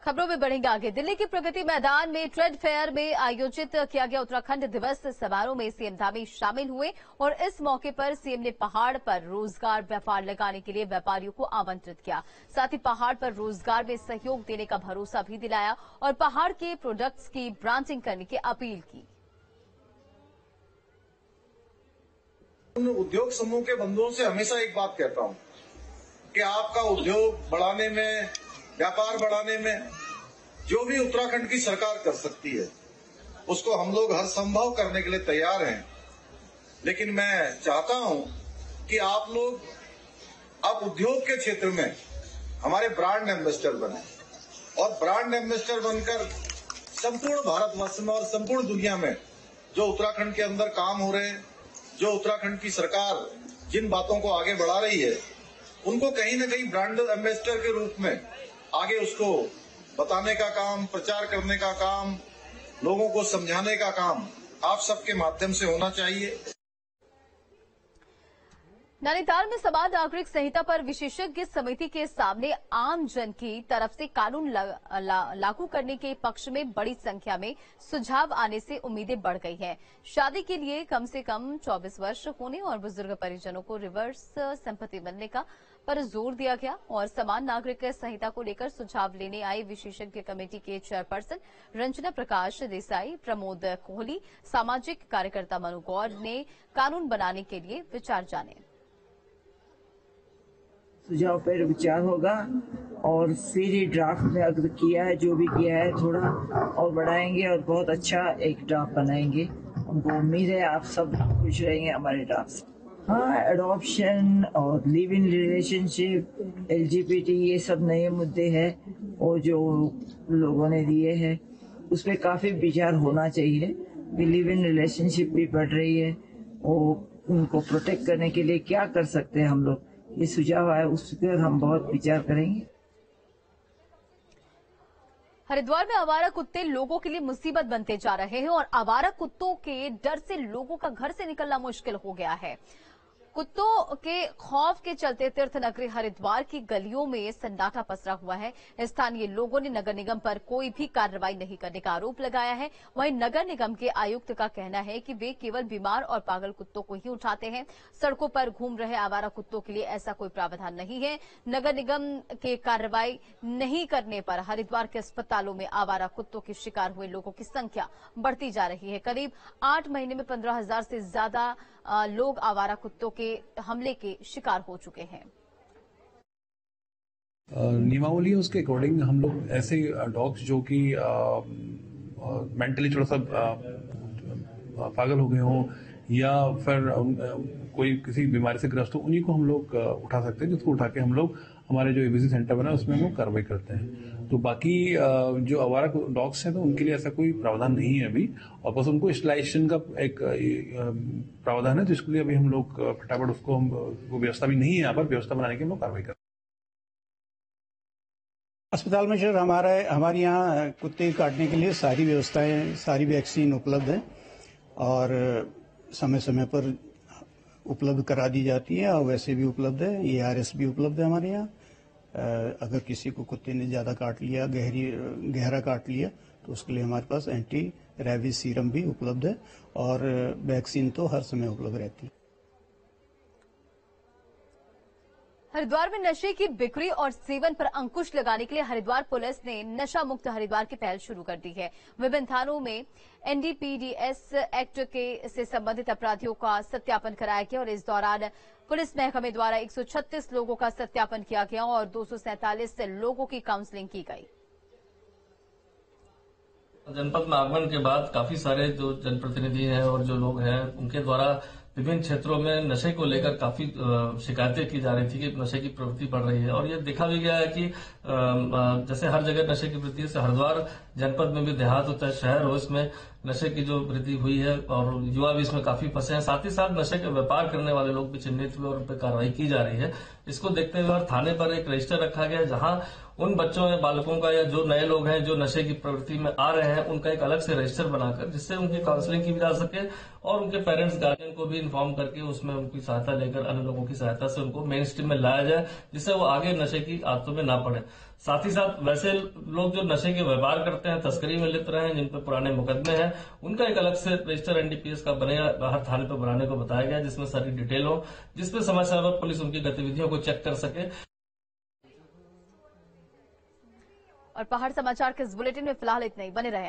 खबरों में बढ़ेंगे आगे। दिल्ली के प्रगति मैदान में ट्रेड फेयर में आयोजित किया गया उत्तराखंड दिवस समारोह में सीएम धामी शामिल हुए और इस मौके पर सीएम ने पहाड़ पर रोजगार व्यापार लगाने के लिए व्यापारियों को आमंत्रित किया। साथ ही पहाड़ पर रोजगार में सहयोग देने का भरोसा भी दिलाया और पहाड़ के प्रोडक्ट्स की ब्रांडिंग करने की अपील की। उद्योग समूह के बंधुओं से हमेशा एक बात कहता हूं कि आपका उद्योग बढ़ाने में, व्यापार बढ़ाने में जो भी उत्तराखंड की सरकार कर सकती है उसको हम लोग हर संभव करने के लिए तैयार हैं। लेकिन मैं चाहता हूं कि आप लोग अब उद्योग के क्षेत्र में हमारे ब्रांड एम्बेसडर बने और ब्रांड एम्बेसडर बनकर संपूर्ण भारतवर्ष में और संपूर्ण दुनिया में जो उत्तराखंड के अंदर काम हो रहे हैं, जो उत्तराखंड की सरकार जिन बातों को आगे बढ़ा रही है, उनको कहीं न कहीं ब्रांड एम्बेसडर के रूप में आगे उसको बताने का काम, प्रचार करने का काम, लोगों को समझाने का काम आप सबके माध्यम से होना चाहिए। नैनीताल में समान नागरिक संहिता पर विशेषज्ञ समिति के सामने आम जन की तरफ से कानून लागू करने के पक्ष में बड़ी संख्या में सुझाव आने से उम्मीदें बढ़ गई हैं। शादी के लिए कम से कम 24 वर्ष होने और बुजुर्ग परिजनों को रिवर्स संपत्ति मिलने का पर जोर दिया गया और समान नागरिक संहिता को लेकर सुझाव लेने आई विशेषज्ञ कमेटी के चेयरपर्सन रंजना प्रकाश देसाई, प्रमोद कोहली, सामाजिक कार्यकर्ता मनु गौर ने कानून बनाने के लिए विचार जाने। सुझाव पर विचार होगा और फिर ये ड्राफ्ट में अगर किया है, जो भी किया है, थोड़ा और बढ़ाएंगे और बहुत अच्छा एक ड्राफ्ट बनाएंगे। हमको उम्मीद है आप सब खुश रहेंगे हमारे ड्राफ्ट से। हाँ, एडॉप्शन और लिव इन रिलेशनशिप, LGBT, ये सब नए मुद्दे हैं और जो लोगों ने दिए हैं उस पर काफ़ी विचार होना चाहिए। लिव इन रिलेशनशिप भी बढ़ रही है और उनको प्रोटेक्ट करने के लिए क्या कर सकते हैं हम लोग, ये सुझाव है, उस पर हम बहुत विचार करेंगे। हरिद्वार में आवारा कुत्ते लोगों के लिए मुसीबत बनते जा रहे हैं और आवारा कुत्तों के डर से लोगों का घर से निकलना मुश्किल हो गया है। कुत्तों के खौफ के चलते तीर्थ नगरी हरिद्वार की गलियों में सन्नाटा पसरा हुआ है। स्थानीय लोगों ने नगर निगम पर कोई भी कार्रवाई नहीं करने का आरोप लगाया है। वहीं नगर निगम के आयुक्त का कहना है कि वे केवल बीमार और पागल कुत्तों को ही उठाते हैं। सड़कों पर घूम रहे आवारा कुत्तों के लिए ऐसा कोई प्रावधान नहीं है। नगर निगम के कार्रवाई नहीं करने पर हरिद्वार के अस्पतालों में आवारा कुत्तों के शिकार हुए लोगों की संख्या बढ़ती जा रही है। करीब 8 महीने में 15,000 से ज्यादा लोग आवारा कुत्तों के हमले के शिकार हो चुके हैं। नियमावली है उसके अकॉर्डिंग हम लोग ऐसे डॉग्स जो कि मेंटली थोड़ा सा पागल हो गए हों या फिर कोई किसी बीमारी से ग्रस्त हो, उन्हीं को हम लोग उठा सकते हैं, जिसको उठा के हम लोग हमारे जो एबीसी सेंटर बना उसमें हम लोग कार्रवाई करते हैं। तो बाकी जो आवारा डॉग्स हैं तो उनके लिए ऐसा कोई प्रावधान नहीं है अभी, और बस उनको स्टलाइजेशन का एक प्रावधान है, जिसके लिए अभी हम लोग फटाफट उसको वो व्यवस्था भी नहीं है, यहाँ पर व्यवस्था बनाने की हम लोग कार्रवाई करते हैं। अस्पताल में सर हमारे यहाँ कुत्ते काटने के लिए सारी व्यवस्थाएं, सारी वैक्सीन उपलब्ध है और समय समय पर उपलब्ध करा दी जाती है और वैसे भी उपलब्ध है। ARS भी उपलब्ध है हमारे यहाँ। अगर किसी को कुत्ते ने ज़्यादा काट लिया, गहरा काट लिया, तो उसके लिए हमारे पास एंटी रेबीज सीरम भी उपलब्ध है और वैक्सीन तो हर समय उपलब्ध रहती है। हरिद्वार में नशे की बिक्री और सेवन पर अंकुश लगाने के लिए हरिद्वार पुलिस ने नशा मुक्त हरिद्वार की पहल शुरू कर दी है। विभिन्न थानों में NDPDS एक्ट के से संबंधित अपराधियों का सत्यापन कराया गया और इस दौरान पुलिस महकमे द्वारा 136 लोगों का सत्यापन किया गया और 247 लोगों की काउंसलिंग की गई। जनपद में आगमन के बाद काफी सारे जो जनप्रतिनिधि हैं और जो लोग हैं उनके द्वारा विभिन्न क्षेत्रों में नशे को लेकर काफी शिकायतें की जा रही थी कि नशे की प्रवृत्ति बढ़ रही है और ये देखा भी गया है कि जैसे हर जगह नशे की वृद्धि से हरिद्वार जनपद में भी देहात हो चाहे शहर हो, इसमें नशे की जो वृद्धि हुई है और युवा भी इसमें काफी फंसे हैं। साथ ही साथ नशे का व्यापार करने वाले लोग भी चिन्हित हुए और उन पर कार्रवाई की जा रही है। इसको देखते हुए और थाने पर एक रजिस्टर रखा गया है जहां उन बच्चों या बालकों का या जो नए लोग हैं जो नशे की प्रवृत्ति में आ रहे हैं उनका एक अलग से रजिस्टर बनाकर जिससे उनकी काउंसलिंग की भी जा सके और उनके पेरेंट्स गार्जियन को भी इन्फॉर्म करके उसमें उनकी सहायता लेकर अन्य लोगों की सहायता से उनको मेन स्ट्रीम में लाया जाए जिससे वो आगे नशे की आदतों में ना पड़े। साथ ही साथ वैसे लोग जो नशे के व्यापार करते हैं, तस्करी में लिप्त रहे हैं, जिन पर पुराने मुकदमे हैं, उनका एक अलग से रजिस्टर एनडीपीएस का बनेगा, हर थाने पर बनाने को बताया गया, जिसमें सारी डिटेल हो, जिसमें समय समय पर पुलिस उनकी गतिविधियों को चेक कर सके। और पहाड़ समाचार के इस बुलेटिन में फिलहाल इतना ही। बने रहें।